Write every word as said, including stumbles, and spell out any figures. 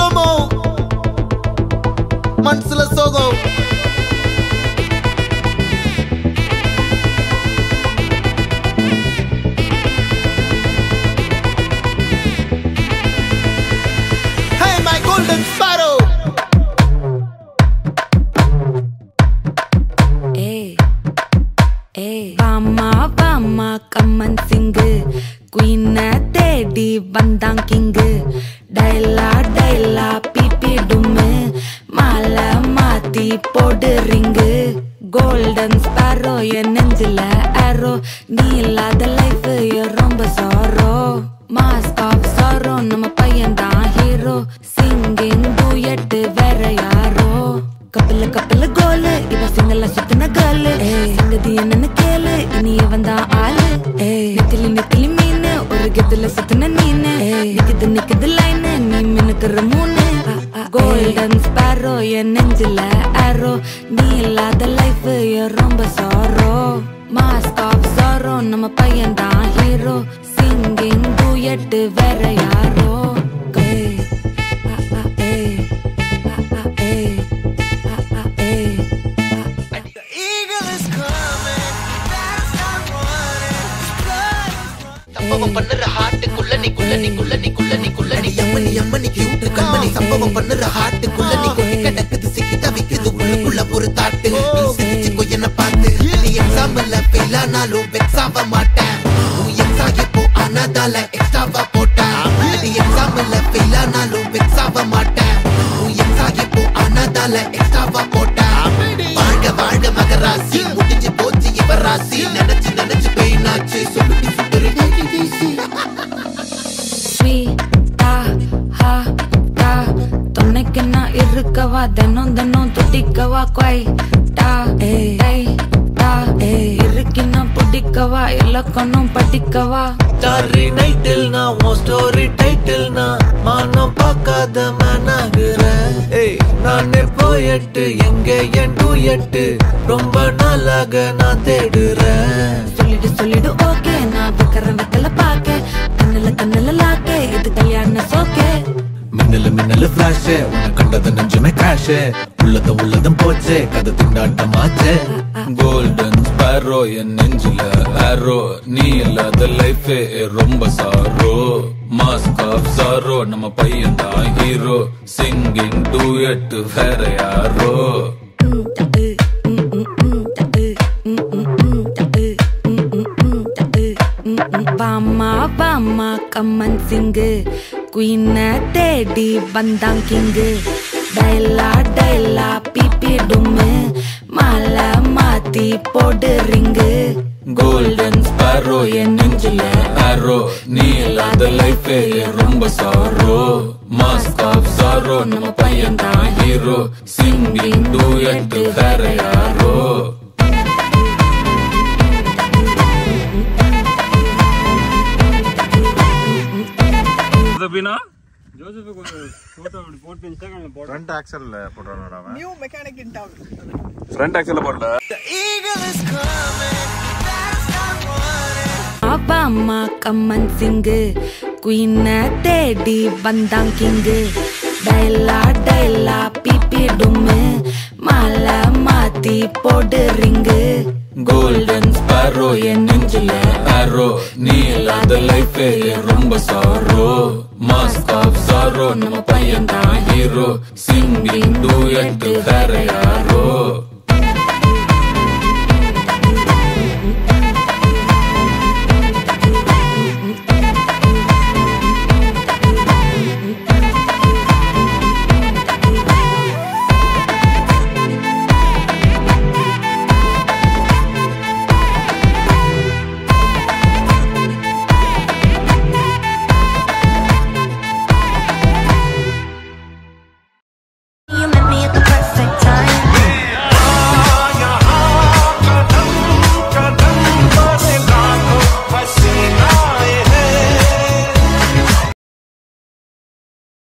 FOMO மனசுல சோகம் Hey my golden sparrow Hey Hey Vama Vama come and sing Queen தேடி வந்தான் king டைலா டைலா BP டும்மு மாலை மாத்தி போடு ரிங்கு கோல்டன் ஸ்பாரோ என் நெஞ்சில ஆரோ நீ இல்லாத லைஃப் ரொம்ப சாரோ மாஸ்க் ஆஃப் சாரோ நம்ம பையன் தான் ஹீரோ சிங்கிங் டூயட் வேற யாரோ கப்பல கப்பல கோலு இவ சிங்கல சுத்தின கேளு சங்கதி என்னன்னு கேளு இனி இவன் தான் ஆளு நெத்திலி நெத்திலி மீனு ஒரு கெத்துல சுத்தின நீனு நிக்குது நிக்குது லைனு நீ மினுக்குற மூணு கோல்டன் ஸ்பாரோ என் நெஞ்சில ஆரோ நீ இல்லாத லைஃப் ரொம்ப சாரோ மாஸ்க் ஆஃப் சாரோ நம்ம பையன் தான் ஹீரோ சிங்கிங் டூயட் வேற யாரோ சம்பவம் பண்ணுற ஹார்ட்டுக்குள்ள நீ குள்ள நீ குள்ள நீ குள்ள நீ குள்ள நீ அம்மனி அம்மனி கியூட் கண்மணி சம்பவம் பண்ணுற ஹார்ட்டுக்குள்ள நீ கொட்டி கிடக்குது சிக்கி தவிக்குது உள்ளுக்குள்ள ஒரு தாட்டு நீ சிரிச்சுக்கோ என்ன பார்த்து நீ எக்ஸாம்ல ஃபெயில் ஆனாலும் வெக்ஸ் ஆக மாட்டேன் உன் எக்ஸா இப்போ ஆனதால எக்ஸ்ட்ராவா போட்டேன் நீ எக்ஸாம்ல ஃபெயில் ஆனாலும் வெக்ஸ் ஆக மாட்டேன் உன் எக்ஸா இப்போ ஆனதால எக்ஸ்ட்ராவா போட்டேன் வாழ்க வாழ்க மகராசி முடிஞ்சு போச்சு இவ ராசி நினைச்சு நினைச்சு பெயினாச்சு சொல்லிட்டு சுத்துறேன் இருக்கவா தினம் தினம் துடிக்கவா குவாய் டா ஏய் டா இருக்கினா பிடிக்கவா இலக்கணம் படிக்கவா ஸ்டாரி நைட்டில் நான் உன் ஸ்டோரி டைட்டில் நான் மானம் பார்க்காத மேனாகிற ஏய் நானே போயட்டு எங்க என் டூயட்டு ரொம்ப நாளாக நான் தேடுறேன் சொல்லிடு சொல்லிடு ஓகே நான் வைக்கிற வெத்தல பாக்க கண்ணுல கண்ணுல லாக்கே இது கல்யாண சோக்கே மின்னலு மின்னலு ஃபிளாஷ் உன்னை கண்டது நெஞ்சுமே கிராஷ் உள்ளத உள்ளதும் போச்சே கதை திண்டாட்டமாச்சே கோல்டன் ஸ்பாரோ என் நெஞ்சில ஆரோ நீ இல்லாத லைஃப் ரொம்ப சாரோ மாஸ்க் ஆஃப் சாரோ நம்ம பையன் தான் ஹீரோ சிங்கிங் டூயட் வேற யாரோ வாமா வாமா கம்மன் சிங்கு குயின் தேடி வந்தான் கிங் டைலா டைலா பிபி டும்மு மாலை மாத்தி போடு ரிங்கு கோல்டன் ஸ்பாரோ என் நெஞ்சில ஆரோ நீ இல்லாத லைஃப் ரொம்ப சாரோ மாஸ்க் ஆஃப் சாரோ நம்ம பையன் தான் ஹீரோ சிங்கிங் டூயட் வேற யாரோ ஜோசப் போட்டோ அப்படி போட்டு இன்ஸ்டாகிராம்ல போடு ஃப்ரண்ட் ஆக்சல்ல போடுறானடா அவன் new mechanic in town front ஆக்சல்ல போடல அம்மா கம்மன் சிங்கு குயின் தேடி வந்தான் கிங் டைலா டைலா பிபி டும்மு மாலை மாத்தி போடு ரிங்கு கோல்டன் ஸ்பாரோ என் நெஞ்சில ஆரோ நீ இல்லாத லைஃப் ரொம்ப சாரோ மாஸ்க் ஆஃப் சாரோ நம்ம பையன் தான் ஹீரோ சிங்கிங் டூயட் வேற யாரோ